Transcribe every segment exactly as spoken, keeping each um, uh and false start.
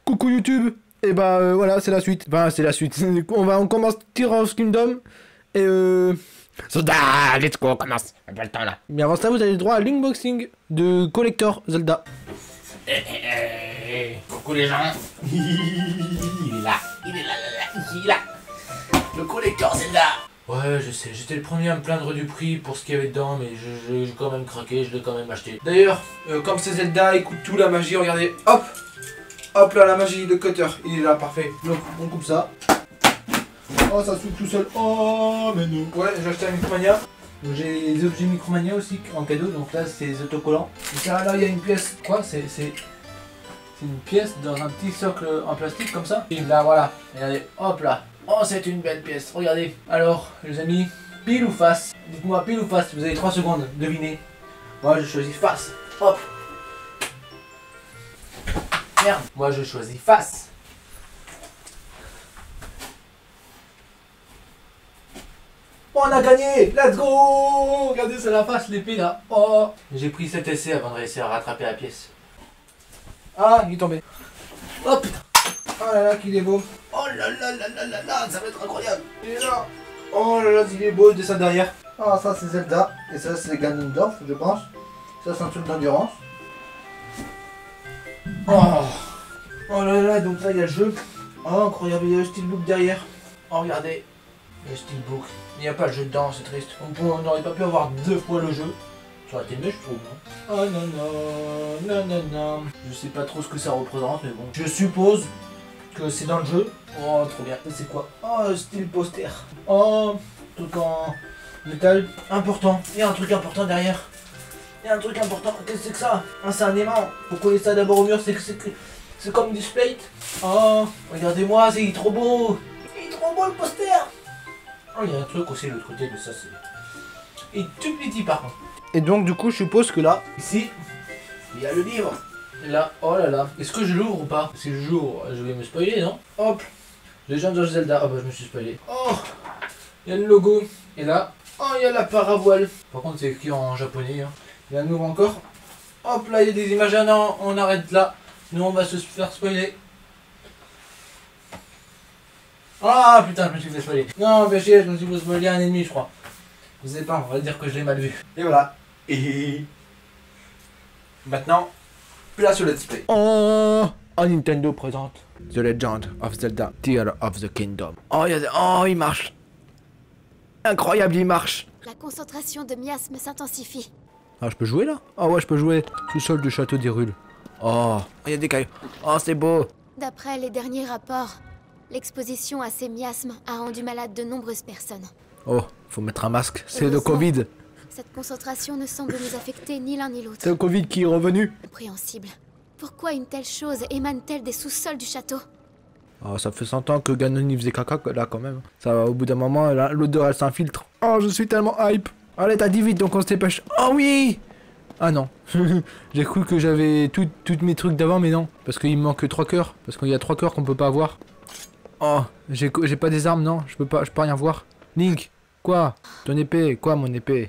Coucou YouTube. Et bah euh, voilà, c'est la suite. Enfin, c'est la suite. on va, on commence Tears of Kingdom. Et euh... Zelda, let's go, on commence. On a pas le temps là. Mais avant ça, vous avez le droit à l'unboxing de Collector Zelda. Eh, eh, eh, coucou les gens. Il est là, il est là, là, là, il est là. Le collector Zelda. Ouais, je sais, j'étais le premier à me plaindre du prix pour ce qu'il y avait dedans, mais j'ai quand même craqué, je l'ai quand même acheté. D'ailleurs, euh, comme c'est Zelda, écoute tout la magie, regardez, hop. Hop là, la magie, le cutter, il est là, parfait. Donc, on coupe ça. Oh, ça s'ouvre tout seul. Oh, mais non. Ouais, j'ai acheté un Micromania. J'ai des objets Micromania aussi en cadeau, donc là, c'est des autocollants. Et là, là, il y a une pièce. Quoi? C'est une pièce dans un petit socle en plastique comme ça. Et là, voilà. Regardez, hop là. Oh, c'est une belle pièce. Regardez. Alors, les amis, pile ou face? Dites-moi pile ou face. Vous avez trois secondes. Devinez. Moi, je choisis face. Hop. Merde. Moi, je choisis face. On a gagné! Let's go! Regardez, c'est la face, l'épée là. Oh! J'ai pris sept essais avant de réussir à rattraper la pièce. Ah, il est tombé. Oh putain! Oh là là, qu'il est beau! Oh là là là là là là, ça va être incroyable! Il est là! Oh là là, il est beau, il descend derrière. Ah, ça c'est Zelda. Et ça c'est Ganondorf, je pense. Ça c'est un truc d'endurance. Oh! Oh là là, donc là il y a le jeu. Oh, incroyable, il y a le steelbook derrière. Oh, regardez. Le steelbook. Il n'y a pas le jeu dedans, c'est triste. On n'aurait pas pu avoir deux fois le jeu. Ça aurait été mieux, je trouve. Hein. Oh non, non, non, non, non. Je sais pas trop ce que ça représente, mais bon. Je suppose que c'est dans le jeu. Oh, trop bien. C'est quoi? Oh, style poster. Oh, truc en métal. Important. Il y a un truc important derrière. Il y a un truc important. Qu'est-ce que c'est que ça? Ah, c'est un aimant. Faut coller ça d'abord au mur. C'est c'est comme du plate. Oh, regardez-moi, c'est trop beau. Il est trop beau le poster. Oh, il y a un truc aussi de l'autre côté, mais ça c'est... Et tout petit par contre. Et donc du coup, je suppose que là, ici, il y a le livre. Et là, oh là là. Est-ce que je l'ouvre ou pas? Si je l'ouvre, je vais me spoiler, non? Hop. Legend of Zelda. Ah bah je me suis spoilé. Oh. Il y a le logo. Et là, oh, il y a la paravoile. Par contre, c'est écrit en japonais. Hein. Il y a un nouveau encore. Hop là, il y a des images. Ah non, on arrête là. Nous, on va se faire spoiler. Ah putain, je me suis fait spoiler. Non, mais chier, je me suis fait spoiler un ennemi, je crois. Je sais pas, on va dire que je l'ai mal vu. Et voilà. Et maintenant, place au let's play. oh, oh, Nintendo présente The Legend of Zelda Tears of the Kingdom. Oh, il y a... oh, il marche. Incroyable, il marche. La concentration de miasme s'intensifie. Ah, je peux jouer là? Ah ouais, je peux jouer. Sous-sol du château d'Hyrule. Oh, il y a des cailloux. Oh, c'est beau. D'après les derniers rapports, l'exposition à ces miasmes a rendu malade de nombreuses personnes. Oh, faut mettre un masque. C'est le Covid. Cette concentration ne semble nous affecter ni l'un ni l'autre. C'est le Covid qui est revenu. Compréhensible. Pourquoi une telle chose émane-t-elle des sous-sols du château? Oh, ça fait cent ans que Ganon il faisait caca là quand même. Ça va, au bout d'un moment, l'odeur elle s'infiltre. Oh, je suis tellement hype. Allez, t'as dit vite, donc on se dépêche. Oh oui. Ah non. J'ai cru que j'avais tous mes trucs d'avant, mais non. Parce qu'il me manque trois cœurs. Parce qu'il y a trois cœurs qu'on peut pas avoir. Oh, j'ai pas des armes, non. Je peux pas, je peux rien voir. Link, quoi? Ton épée? Quoi, mon épée?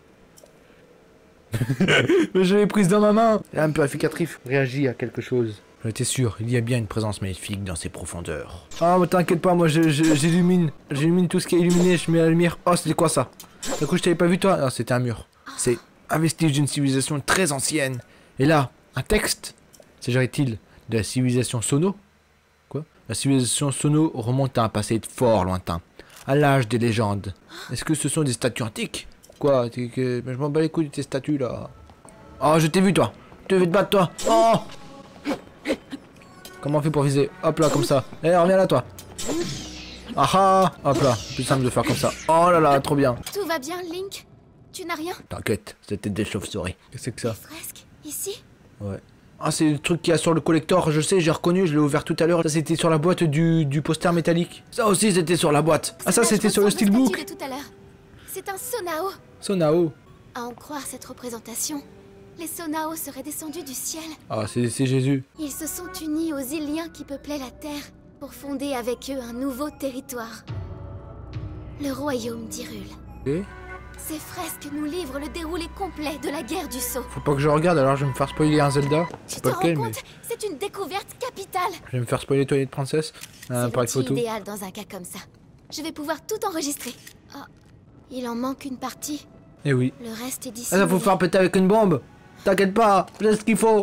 Je l'ai prise dans ma main. Un purificatif réagit à quelque chose. J'étais sûr, il y a bien une présence maléfique dans ces profondeurs. Ah, mais t'inquiète pas, moi j'illumine. J'illumine tout ce qui est illuminé, je mets la lumière. Oh, c'était quoi ça? Du coup, je t'avais pas vu toi? Ah, c'était un mur. C'est un vestige d'une civilisation très ancienne. Et là, un texte. S'agirait-il de la civilisation Sono? Quoi? La civilisation Sono remonte à un passé fort lointain, à l'âge des légendes. Est-ce que ce sont des statues antiques? Quoi? Que... Je m'en bats les couilles de tes statues là. Oh, je t'ai vu toi. Je veux te battre toi. Oh. Comment on fait pour viser? Hop là, comme ça. Eh, reviens là toi. Ah ah. Hop là, plus simple de faire comme ça. Oh là là, trop bien. Tout va bien, Link? Tu n'as rien? T'inquiète, c'était des chauves-souris. Qu'est-ce que c'est que ça? Fresque, ici? Ouais. Ah, c'est le truc qu'il y a sur le collector, je sais, j'ai reconnu, je l'ai ouvert tout à l'heure. Ça, c'était sur la boîte du, du poster métallique. Ça aussi, c'était sur la boîte. Ah, ça, c'était sur le steelbook. C'est un Sonao. Sonao. À en croire cette représentation, les Sonao seraient descendus du ciel. Ah, c'est Jésus. Ils se sont unis aux Iliens qui peuplaient la Terre pour fonder avec eux un nouveau territoire. Le royaume d'Hyrule. Et Ces fresques nous livrent le déroulé complet de la guerre du sceau. Faut pas que je regarde, alors je vais me faire spoiler un Zelda. Tu C'est te pas rends lequel, mais compte? C'est une découverte capitale. je vais me faire spoiler Toilette Princess. Un C'est appareil l'outil photo. idéal dans un cas comme ça. Je vais pouvoir tout enregistrer. Oh, il en manque une partie. Eh oui. Le reste est d'ici. Ah, ça faut faire péter avec une bombe. T'inquiète pas, j'ai ce qu'il faut.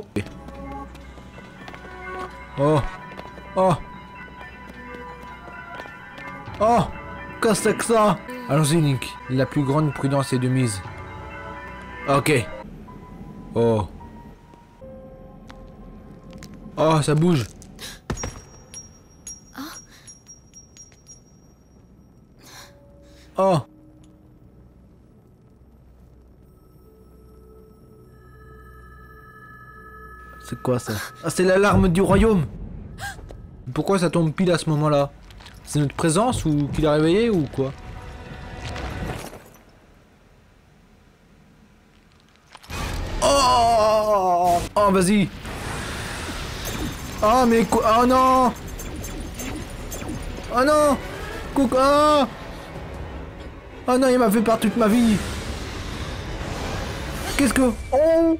Oh. Oh. Oh. Qu'est-ce que c'est que ça? Allons-y, Link. La plus grande prudence est de mise. Ok. Oh. Oh, ça bouge. Oh. C'est quoi ça? Ah, c'est l'alarme du royaume. Pourquoi ça tombe pile à ce moment-là? C'est notre présence ou qu'il a réveillé ou quoi? Oh, oh vas-y. Oh mais quoi? Oh non. Oh non. Coucou. Oh. Oh non, il m'a fait peur toute ma vie. Qu'est-ce que... Oh.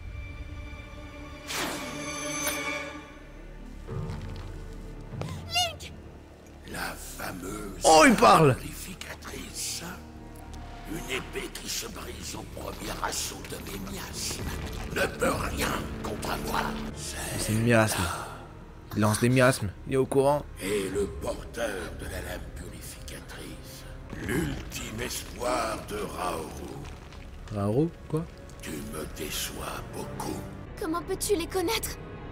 La fameuse Oh, il parle. purificatrice. Une épée qui se brise au premier assaut de mes miasmes ne peut rien contre moi. C'est une miasme. Il lance des miasmes. Il est au courant. Et le porteur de la lame purificatrice. L'ultime espoir de Raoru. Raoru, quoi? Tu me déçois beaucoup. Comment peux-tu les connaître?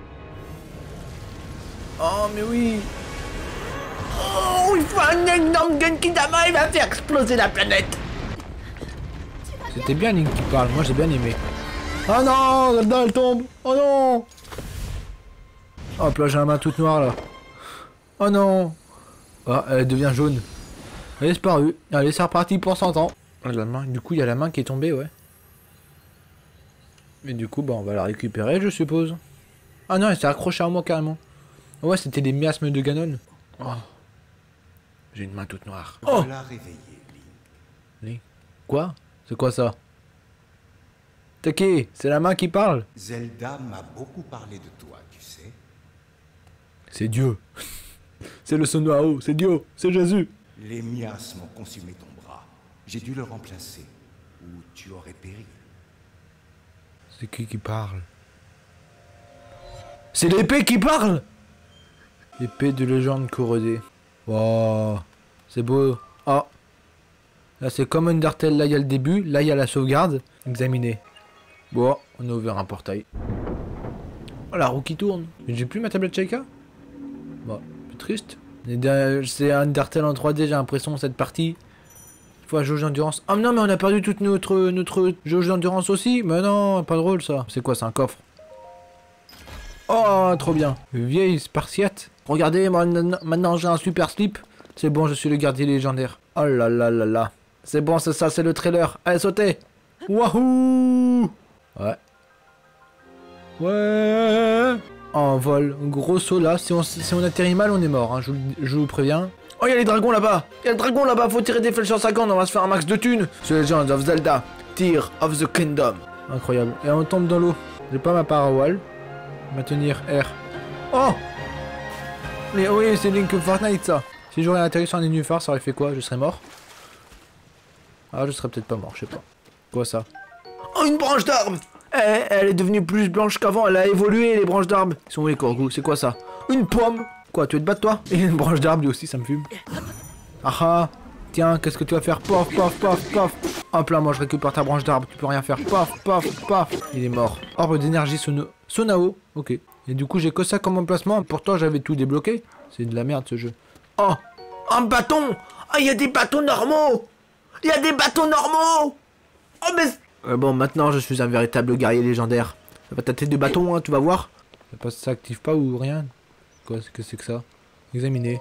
Oh mais oui. Oh, il faut un énorme Genkidama, il va faire exploser la planète. C'était bien Link qui parle, moi j'ai bien aimé. Oh non, Zelda elle tombe. Oh non. Hop là j'ai la main toute noire là. Oh non. Ah, elle devient jaune. Elle est disparue. Allez c'est reparti pour cent ans. Oh, la main. Du coup il y a la main qui est tombée, ouais. Mais du coup bah on va la récupérer je suppose. Ah non elle s'est accrochée à moi carrément. Ouais c'était des miasmes de Ganon. Oh. J'ai une main toute noire. Oh. Voilà réveillé, Link. Link. Quoi? C'est quoi ça? T'es qui? C'est la main qui parle? Zelda m'a beaucoup parlé de toi, tu sais. C'est Dieu. C'est le Sonao, c'est Dieu, c'est Jésus. Les miasmes ont consumé ton bras. J'ai dû le remplacer. Ou tu aurais péri. C'est qui qui parle? C'est l'épée qui parle! Épée de légende corrodée. Wow, c'est beau. Ah. Là c'est comme Undertale, là il y a le début, là il y a la sauvegarde. Examiner. Bon, on a ouvert un portail. Oh la roue qui tourne. Mais j'ai plus ma tablette Sheikah. Bon, c'est triste. C'est Undertale en trois D, j'ai l'impression cette partie. Il faut la jauge d'endurance. Ah non mais on a perdu toute notre, notre jauge d'endurance aussi. Mais non, pas drôle ça. C'est quoi, c'est un coffre? Oh, trop bien. Vieille spartiate. Regardez, moi, maintenant j'ai un super slip. C'est bon, je suis le gardien légendaire. Oh là là là là. C'est bon, c'est ça, c'est le trailer. Allez, sautez. Wahoo. Ouais. Ouais. En vol. Gros saut là. Si on, si on atterrit mal, on est mort. Hein. Je, je vous préviens. Oh, il y a les dragons là-bas. Il y a le dragon là-bas. Faut tirer des flèches sur sa corne. On va se faire un max de thunes. The Legend of Zelda. Tear of the Kingdom. Incroyable. Et on tombe dans l'eau. J'ai pas ma parole. Maintenir R. Oh! Mais oui, c'est Link Fortnite ça. Si j'aurais atterri sur un nénuphar, ça aurait fait quoi? Je serais mort? Ah, je serais peut-être pas mort, je sais pas. Quoi ça? Oh, une branche d'arbre! Elle, elle est devenue plus blanche qu'avant, elle a évolué les branches d'arbre. Ils sont où les corgous? C'est quoi ça? Une pomme! Quoi, tu veux te battre toi? Et une branche d'arbre lui aussi, ça me fume. Ah ah! Tiens, qu'est-ce que tu vas faire? Paf, paf, paf, paf! Hop là, moi je récupère ta branche d'arbre, tu peux rien faire. Paf, paf, paf! Il est mort. Orbe d'énergie sono... Sonao. Ok. Et du coup, j'ai que ça comme emplacement. Pourtant, j'avais tout débloqué. C'est de la merde ce jeu. Oh! Un bâton! Ah, il y a des bâtons normaux! Il y a des bâtons normaux! Oh, mais. Euh, bon, maintenant, je suis un véritable guerrier légendaire. Ça va tâter de bâtons, hein, tu vas voir. Ça passe, ça active pas ou rien? Quoi, qu'est-ce que c'est que ça? Examiner.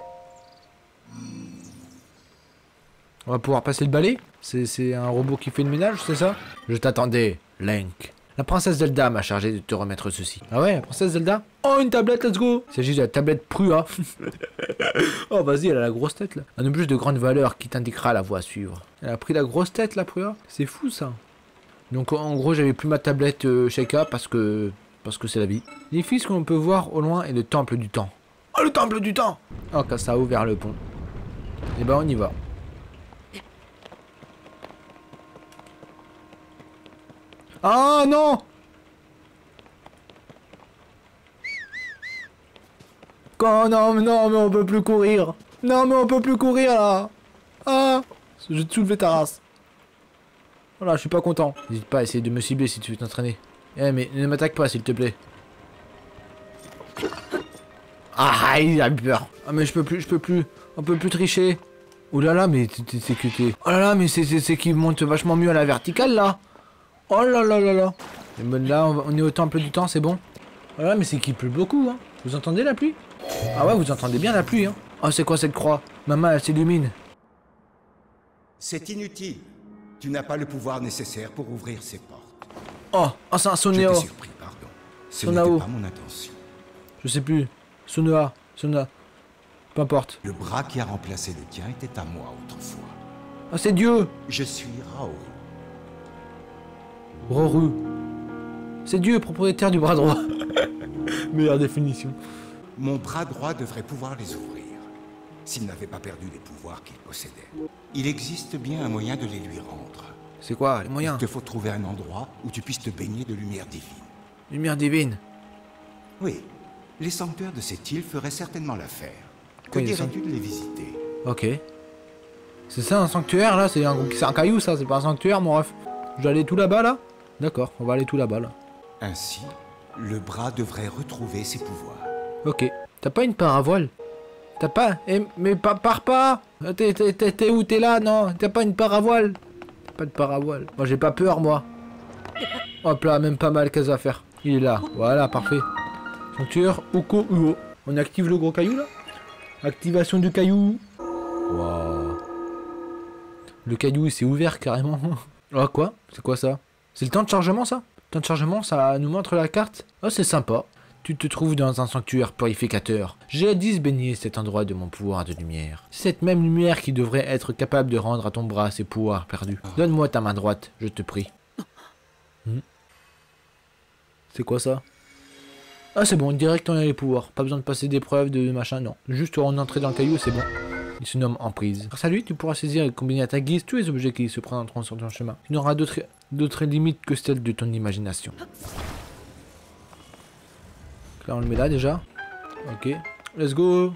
On va pouvoir passer le balai? C'est un robot qui fait le ménage, c'est ça? Je t'attendais, Link. La princesse Zelda m'a chargé de te remettre ceci. Ah ouais, la princesse Zelda? Oh, une tablette, let's go! Il s'agit de la tablette Prua. Oh, vas-y, elle a la grosse tête, là. Un objet de grande valeur qui t'indiquera la voie à suivre. Elle a pris la grosse tête, la Prua. C'est fou, ça. Donc, en gros, j'avais plus ma tablette euh, Sheikah parce que... Parce que c'est la vie. L'édifice que l'on peut voir au loin est le temple du temps. Oh, le temple du temps! Oh, Kassao vers le pont. Et ben, on y va. Ah non! Quand non, mais non, mais on peut plus courir. Non, mais on peut plus courir là. Ah! Je vais te soulever ta race. Voilà, je suis pas content. N'hésite pas à essayer de me cibler si tu veux t'entraîner. Eh, mais ne m'attaque pas s'il te plaît. Ah, il a peur. Ah, mais je peux plus, je peux plus. On peut plus tricher. Oh là là, mais c'est que t'es. Oh là là, mais c'est qu'il monte vachement mieux à la verticale là. Oh là là là là. Et ben là, on, va, on est au temple du temps, c'est bon. Oh là là, mais c'est qu'il pleut beaucoup, hein. Vous entendez la pluie? Ah ouais, vous entendez bien la pluie, hein. Oh, c'est quoi cette croix? Maman, elle s'illumine. C'est inutile. Tu n'as pas le pouvoir nécessaire pour ouvrir ces portes. Oh, oh c'est un Soneo. J'étais surpris, pardon. Ce Sonao. n'était pas mon intention. Je sais plus. Sonoa, Sona. Peu importe. Le bras qui a remplacé le tien était à moi autrefois. Oh, c'est Dieu. Je suis Raoul. Roru. C'est Dieu, propriétaire du bras droit. Meilleure définition. Mon bras droit devrait pouvoir les ouvrir, s'il n'avait pas perdu les pouvoirs qu'il possédait. Il existe bien un moyen de les lui rendre. C'est quoi, les moyens? Il te faut trouver un endroit où tu puisses te baigner de lumière divine. Lumière divine? Oui. Les sanctuaires de cette île feraient certainement l'affaire. Que Oui, dirais-tu de les visiter? Ok. C'est ça un sanctuaire là? C'est un, un caillou ça, c'est pas un sanctuaire mon ref. Je dois aller tout là-bas là? D'accord, on va aller tout là-bas là. Ainsi, le bras devrait retrouver ses pouvoirs. Ok. T'as pas une paravoile? T'as pas... Eh, mais pa pars pas! T'es où? T'es là? Non, t'as pas une paravoile? T'as pas de paravoile. Moi j'ai pas peur moi. Hop là, même pas mal, qu'est-ce à faire? Il est là, voilà, parfait. Sanctuaire Oko Uo. On active le gros caillou là? Activation du caillou. Waouh. Le caillou il s'est ouvert carrément. Oh quoi? C'est quoi ça? C'est le temps de chargement ça? Le temps de chargement, ça nous montre la carte. Oh c'est sympa. Tu te trouves dans un sanctuaire purificateur. J'ai dix baigné cet endroit de mon pouvoir de lumière. C'est cette même lumière qui devrait être capable de rendre à ton bras ses pouvoirs perdus. Donne-moi ta main droite, je te prie. Hmm. C'est quoi ça? Ah c'est bon, direct on a les pouvoirs. Pas besoin de passer d'épreuves, de machin, non. Juste on entrer dans le caillou, c'est bon. Il se nomme Emprise. Grâce à lui, tu pourras saisir et combiner à ta guise tous les objets qui se présenteront sur ton chemin. Tu n'auras d'autres limites que celles de ton imagination. Là on le met là déjà. Ok. Let's go.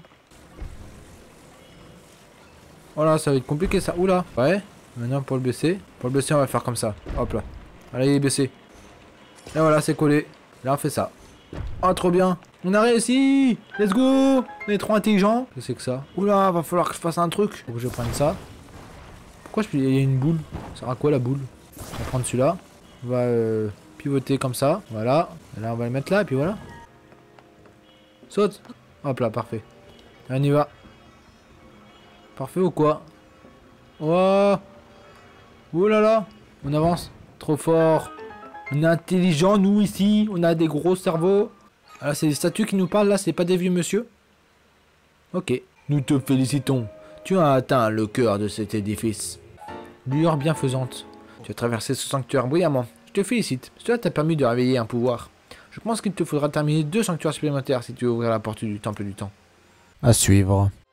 Voilà, ça va être compliqué ça. Oula. Ouais. Maintenant pour le baisser. Pour le baisser on va faire comme ça. Hop là. Allez il est baissé. Et voilà c'est collé. Là on fait ça. Oh trop bien. On a réussi. Let's go. On est trop intelligents. Qu'est-ce que c'est que ça? Oula, va falloir que je fasse un truc. Faut que je prenne ça. Pourquoi je... il y a une boule? Ça sert à quoi la boule? On va prendre celui-là. On va euh, pivoter comme ça. Voilà. Et là on va le mettre là et puis voilà. Saute. Hop là, parfait. On y va. Parfait ou quoi? Oh. Oh là là. On avance. Trop fort. On est intelligent nous ici. On a des gros cerveaux. Ah là c'est des statues qui nous parlent là. C'est pas des vieux monsieur. Ok. Nous te félicitons. Tu as atteint le cœur de cet édifice. Lueur bienfaisante. Tu as traversé ce sanctuaire brillamment. Je te félicite. Cela t'a permis de réveiller un pouvoir. Je pense qu'il te faudra terminer deux sanctuaires supplémentaires si tu veux ouvrir la porte du temple du temps. À suivre.